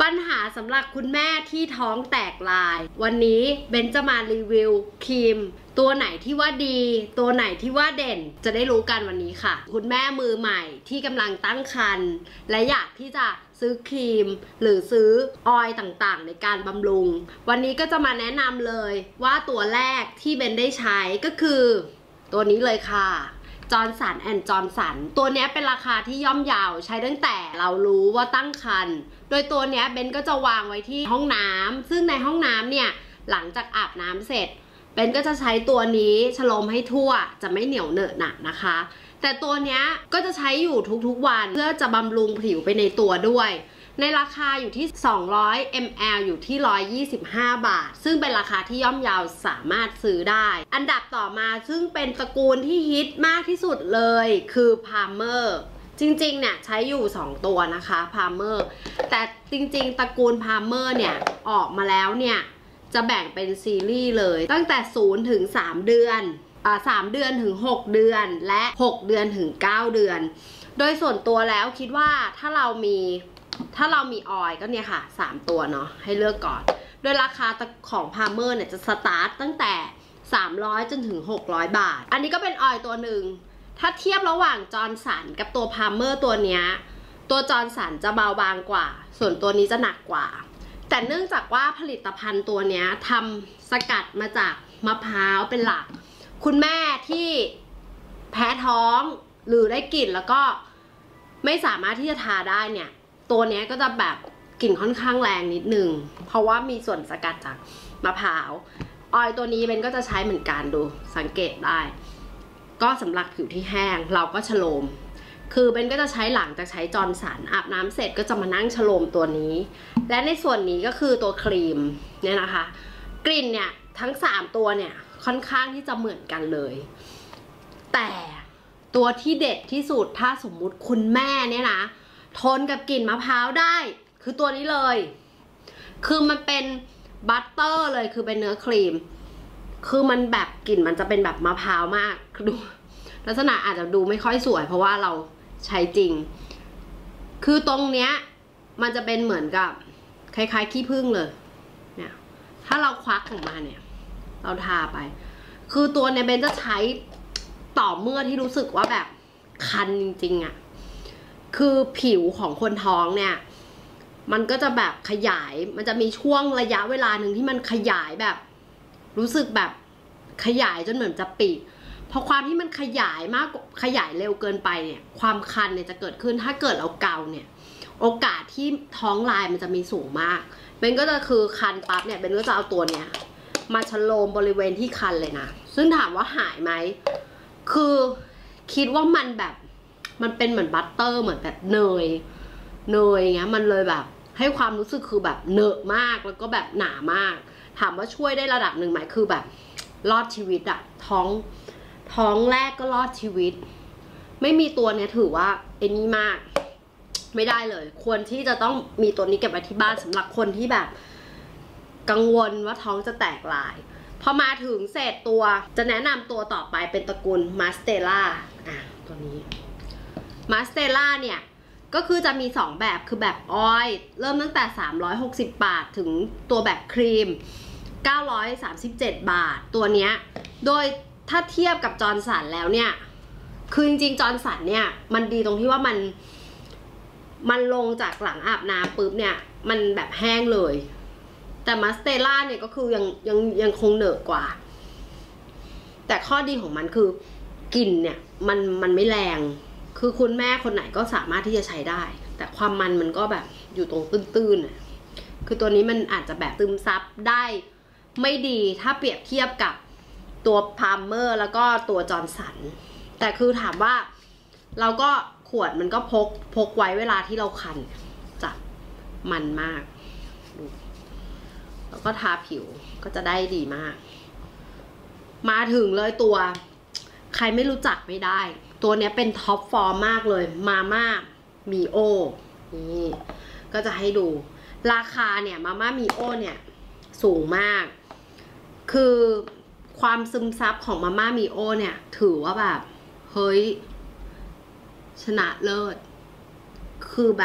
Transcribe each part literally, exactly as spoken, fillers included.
ปัญหาสำหรับคุณแม่ที่ท้องแตกลายวันนี้เบนจะมารีวิวครีมตัวไหนที่ว่าดีตัวไหนที่ว่าเด่นจะได้รู้กันวันนี้ค่ะคุณแม่มือใหม่ที่กำลังตั้งครรภ์และอยากที่จะซื้อครีมหรือซื้อออยล์ต่างๆในการบำรุงวันนี้ก็จะมาแนะนำเลยว่าตัวแรกที่เบนได้ใช้ก็คือตัวนี้เลยค่ะจอร์นสันแอนด์จอร์นสันตัวนี้เป็นราคาที่ย่อมเยาวใช้ตั้งแต่เรารู้ว่าตั้งครรภ์โดยตัวนี้เบนก็จะวางไว้ที่ห้องน้ำซึ่งในห้องน้ำเนี่ยหลังจากอาบน้ำเสร็จเบนก็จะใช้ตัวนี้ฉโลมให้ทั่วจะไม่เหนียวเหนอะหนักนะคะแต่ตัวนี้ก็จะใช้อยู่ทุกๆวันเพื่อจะบำรุงผิวไปในตัวด้วยในราคาอยู่ที่สองร้อยมิลลิลิตร อยู่ที่หนึ่งร้อยยี่สิบห้าบาทซึ่งเป็นราคาที่ย่อมเยาวสามารถซื้อได้อันดับต่อมาซึ่งเป็นตระกูลที่ฮิตมากที่สุดเลยคือพาร์เมอร์จริงๆเนี่ยใช้อยู่สองตัวนะคะพาร์เมอร์แต่จริงๆตระกูลพาร์เมอร์เนี่ยออกมาแล้วเนี่ยจะแบ่งเป็นซีรีส์เลยตั้งแต่ศูนย์ถึงสามเดือนอ่าสามเดือนถึงหกเดือนและหกเดือนถึงเก้าเดือนโดยส่วนตัวแล้วคิดว่าถ้าเรามีถ้าเรามีออยล์ก็เนี่ยค่ะสามตัวเนาะให้เลือกก่อนโดยราคาของพาร์เมอร์เนี่ยจะสตาร์ตตั้งแต่สามร้อยจนถึงหกร้อยบาทอันนี้ก็เป็นออยล์ตัวหนึ่งถ้าเทียบระหว่างจอร์นสันกับตัวพาร์เมอร์ตัวเนี้ยตัวจอร์นสันจะเบาบางกว่าส่วนตัวนี้จะหนักกว่าแต่เนื่องจากว่าผลิตภัณฑ์ตัวเนี้ยทำสกัดมาจากมะพร้าวเป็นหลักคุณแม่ที่แพ้ท้องหรือได้กลิ่นแล้วก็ไม่สามารถที่จะทาได้เนี่ยตัวนี้ก็จะแบบกลิ่นค่อนข้างแรงนิดนึงเพราะว่ามีส่วนสกัดจากมะพร้าวออยล์ตัวนี้เบนก็จะใช้เหมือนกันดูสังเกตได้ก็สำหรับผิวที่แห้งเราก็ฉโลมคือเบนก็จะใช้หลังจากใช้จอร์นสันอาบน้ำเสร็จก็จะมานั่งฉโลมตัวนี้และในส่วนนี้ก็คือตัวครีมเนี่ยนะคะกลิ่นเนี่ยทั้งสามตัวเนี่ยค่อนข้างที่จะเหมือนกันเลยแต่ตัวที่เด็ดที่สุดถ้าสมมุติคุณแม่เนี่ยนะทนกับกลิ่นมะพร้าวได้คือตัวนี้เลยคือมันเป็นบัตเตอร์เลยคือเป็นเนื้อครีมคือมันแบบกลิ่นมันจะเป็นแบบมะพร้าวมากดูลักษณะอาจจะดูไม่ค่อยสวยเพราะว่าเราใช้จริงคือตรงเนี้ยมันจะเป็นเหมือนกับคล้ายๆขี้ผึ้งเลยเนี่ยถ้าเราควักออกมาเนี่ยเราทาไปคือตัวเนี่ยเบนจะใช้ต่อเมื่อที่รู้สึกว่าแบบคันจริงๆอะคือผิวของคนท้องเนี่ยมันก็จะแบบขยายมันจะมีช่วงระยะเวลาหนึ่งที่มันขยายแบบรู้สึกแบบขยายจนเหมือนจะปิดพอความที่มันขยายมากขยายเร็วเกินไปเนี่ยความคันเนี่ยจะเกิดขึ้นถ้าเกิดเราเกาเนี่ยโอกาสที่ท้องลายมันจะมีสูงมากเบนก็จะคือคันปั๊บเนี่ยเบนก็จะเอาตัวเนี้ยมาฉโลมบริเวณที่คันเลยนะซึ่งถามว่าหายไหมคือคิดว่ามันแบบมันเป็นเหมือนบัตเตอร์เหมือนแบบเนยเนยเงี้ยมันเลยแบบให้ความรู้สึกคือแบบเนอะมากแล้วก็แบบหนามากถามว่าช่วยได้ระดับหนึ่งไหมคือแบบรอดชีวิตอะท้องท้องแรกก็รอดชีวิตไม่มีตัวเนี้ยถือว่าเอ็นนี่มากไม่ได้เลยควรที่จะต้องมีตัวนี้เก็บไว้ที่บ้านสำหรับคนที่แบบกังวลว่าท้องจะแตกลายพอมาถึงเสร็จตัวจะแนะนำตัวต่อไปเป็นตระกูลมาสเตล่าอ่ะตัวนี้มาสเตล่าเนี่ยก็คือจะมีสองแบบคือแบบออยล์เริ่มตั้งแต่สามร้อยหกสิบบาทถึงตัวแบบครีมเก้าร้อยสามสิบเจ็ดบาทตัวเนี้ยโดยถ้าเทียบกับจอร์นสันแล้วเนี่ยคือจริงๆจอร์นสันเนี่ยมันดีตรงที่ว่ามันมันลงจากหลังอาบน้ำปุ๊บเนี่ยมันแบบแห้งเลยแต่มาสเตล่าเนี่ยก็คือยังยังยังคงเหนอะกว่าแต่ข้อดีของมันคือกลิ่นเนี่ยมันมันไม่แรงคือคุณแม่คนไหนก็สามารถที่จะใช้ได้แต่ความมันมันก็แบบอยู่ตรงตื้นๆน่ะคือตัวนี้มันอาจจะแบบซึมซับได้ไม่ดีถ้าเปรียบเทียบกับตัวพาร์เมอร์แล้วก็ตัวจอร์นสันแต่คือถามว่าเราก็ขวดมันก็พกพกไว้เวลาที่เราคันจะมันมากดูแล้วก็ทาผิวก็จะได้ดีมากมาถึงเลยตัวใครไม่รู้จักไม่ได้ตัวนี้เป็นท็อปฟอร์มมากเลยมาม่ามีโอนี่ก็จะให้ดูราคาเนี่ยมาม่ามีโอเนี่ยสูงมากคือความซึมซับของมาม่ามีโอเนี่ยถือว่าแบบเฮ้ยชนะเลิศคือแบบ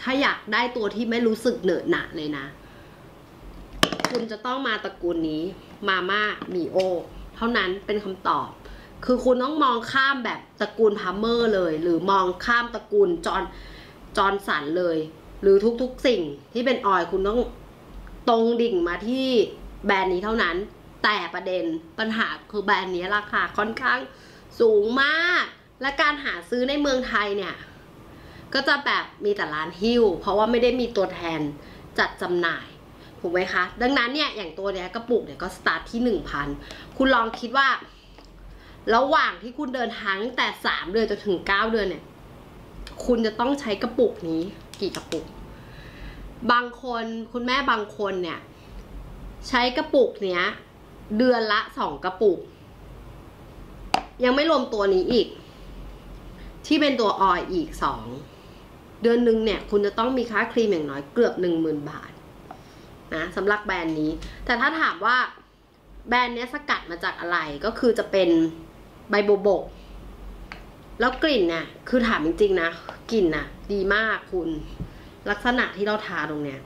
ถ้าอยากได้ตัวที่ไม่รู้สึกเหนอะหนะเลยนะคุณจะต้องมาตระกูลนี้มาม่ามีโอเท่านั้นเป็นคำตอบคือคุณต้องมองข้ามแบบตระกูลพาร์เมอร์เลยหรือมองข้ามตระกูลจอร์นจอร์นสันเลยหรือทุกๆสิ่งที่เป็นออยล์คุณต้องตรงดิ่งมาที่แบรนด์นี้เท่านั้นแต่ประเด็นปัญหาคือแบรนด์นี้ราคาค่อนข้างสูงมากและการหาซื้อในเมืองไทยเนี่ยก็จะแบบมีแต่ร้านฮิ้วเพราะว่าไม่ได้มีตัวแทนจัดจำหน่ายถูกไหมคะดังนั้นเนี่ยอย่างตัวเนี้ยกระปุกเนี่ยก็สตาร์ทที่ หนึ่งพัน คุณลองคิดว่าระหว่างที่คุณเดินทางแต่สามเดือนจนถึงเก้าเดือนเนี่ยคุณจะต้องใช้กระปุกนี้กี่กระปุกบางคนคุณแม่บางคนเนี่ยใช้กระปุกเนี้ยเดือนละสองกระปุกยังไม่รวมตัวนี้อีกที่เป็นตัวออยล์อีกสองเดือนหนึ่งเนี่ยคุณจะต้องมีค่าครีมอย่างน้อยเกือบหนึ่งหมื่นบาทนะสำหรับแบรนด์นี้แต่ถ้าถามว่าแบรนด์นี้สกัดมาจากอะไรก็คือจะเป็นใบโบโบกแล้วกลิ่นเนี่ยคือถามจริงๆนะกลิ่นน่ะดีมากคุณลักษณะที่เราทาตรงเนี้ย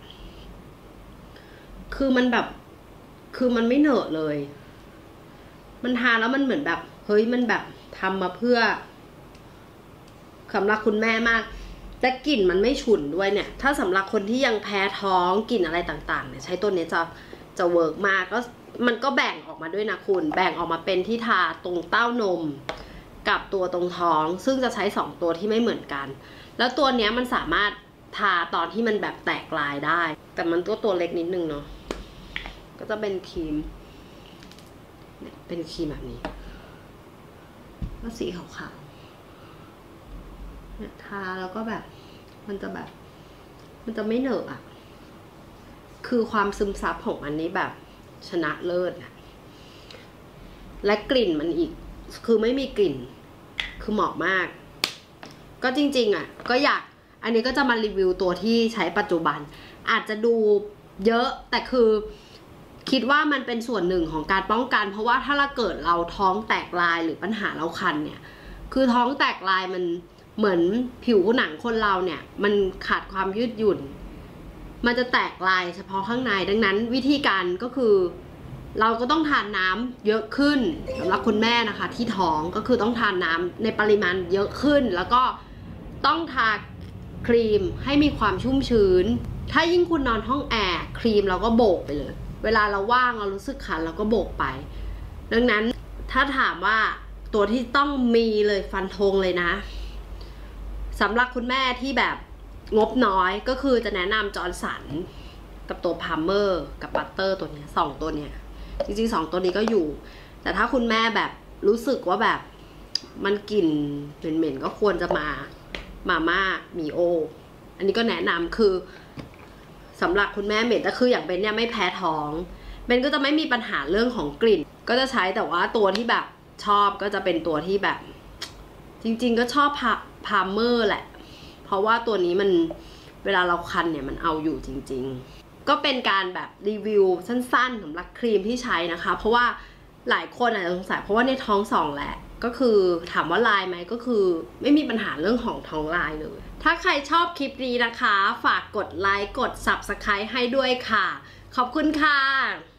คือมันแบบคือมันไม่เหนอะเลยมันทาแล้วมันเหมือนแบบเฮ้ยมันแบบทำมาเพื่อสำหรับคุณแม่มากแต่กลิ่นมันไม่ฉุนด้วยเนี่ยถ้าสำหรับคนที่ยังแพ้ท้องกลิ่นอะไรต่างๆเนี่ยใช้ตัวนี้จะจะเวิร์กมากก็มันก็แบ่งออกมาด้วยนะคุณแบ่งออกมาเป็นที่ทาตรงเต้านมกับตัวตรงท้องซึ่งจะใช้สองตัวที่ไม่เหมือนกันแล้วตัวเนี้ยมันสามารถทาตอนที่มันแบบแตกลายได้แต่มันตัวตัวเล็กนิดนึงเนาะก็จะเป็นครีมเนี่ยเป็นครีมแบบนี้แล้วสีขาวๆเนี่ยทาแล้วก็แบบมันจะแบบมันจะไม่เหนอะอะคือความซึมซับของอันนี้แบบชนะเลิศนะและกลิ่นมันอีกคือไม่มีกลิ่นคือเหมาะมากก็จริงๆอ่ะก็อยากอันนี้ก็จะมารีวิวตัวที่ใช้ปัจจุบันอาจจะดูเยอะแต่คือคิดว่ามันเป็นส่วนหนึ่งของการป้องกันเพราะว่าถ้าเราเกิดเราท้องแตกลายหรือปัญหาเราคันเนี่ยคือท้องแตกลายมันเหมือนผิวหนังคนเราเนี่ยมันขาดความยืดหยุ่นมันจะแตกลายเฉพาะข้างในดังนั้นวิธีการก็คือเราก็ต้องทานน้ำเยอะขึ้นสำหรับคุณแม่นะคะที่ท้องก็คือต้องทานน้ำในปริมาณเยอะขึ้นแล้วก็ต้องทาครีมให้มีความชุ่มชื้นถ้ายิ่งคุณนอนห้องแอร์ครีมเราก็โบกไปเลยเวลาเราว่างเรารู้สึกคันเราก็โบกไปดังนั้นถ้าถามว่าตัวที่ต้องมีเลยฟันธงเลยนะสำหรับคุณแม่ที่แบบงบน้อยก็คือจะแนะนำจอร์นสันกับตัวพาร์เมอร์กับบัตเตอร์ตัวนี้สองตัวเนี้ยจริงๆสองตัวนี้ก็อยู่แต่ถ้าคุณแม่แบบรู้สึกว่าแบบมันกลิ่นเหม็นๆก็ควรจะมามาม่ามีโออันนี้ก็แนะนำคือสำหรับคุณแม่เหม็นแต่คืออย่างเบนเนี่ยไม่แพ้ท้องเบนก็จะไม่มีปัญหาเรื่องของกลิ่นก็จะใช้แต่ว่าตัวที่แบบชอบก็จะเป็นตัวที่แบบจริงๆก็ชอบพาร์เมอร์แหละเพราะว่าตัวนี้มันเวลาเราคันเนี่ยมันเอาอยู่จริงๆก็เป็นการแบบรีวิวสั้นๆสำหรับครีมที่ใช้นะคะเพราะว่าหลายคนอาจจะสงสัยเพราะว่าในท้องสองแหละก็คือถามว่าลายไหมก็คือไม่มีปัญหาเรื่องของท้องลายเลยถ้าใครชอบคลิปนี้นะคะฝากกดไลค์กด ซับสไครบ์ ให้ด้วยค่ะขอบคุณค่ะ